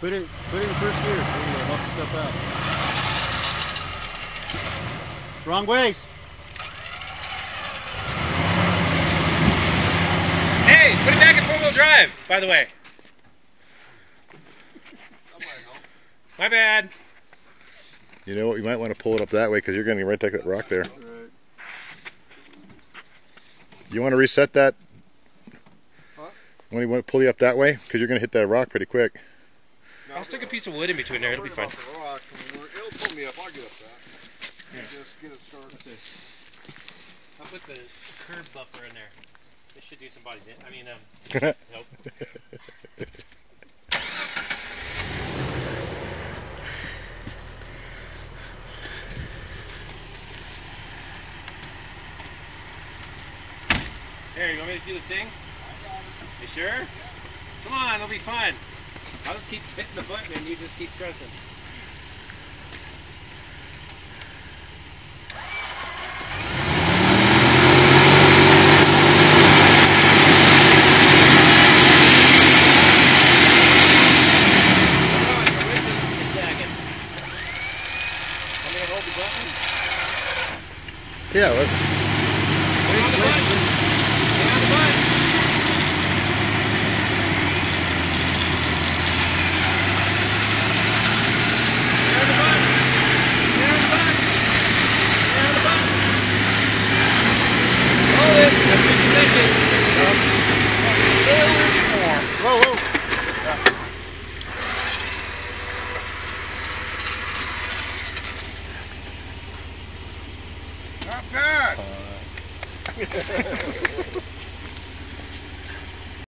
Put it in first gear. Knock the stuff out. Wrong ways. Hey, put it back in 4-wheel drive, by the way. That might help. My bad. You know what? You might want to pull it up that way because you're going to right take that rock there. Right. You want to reset that? Huh? You want to pull you up that way because you're going to hit that rock pretty quick. No, I'll stick a piece of wood in between there. It'll be fine. The rock. It'll pull me up. I'll get up that. Yeah. Just get it started. I'll put the curb buffer in there. This should do some body damage. I mean, help. There, you want me to do the thing? You sure? Come on, it'll be fun. I'll just keep hitting the button and you just keep stressing. Yeah.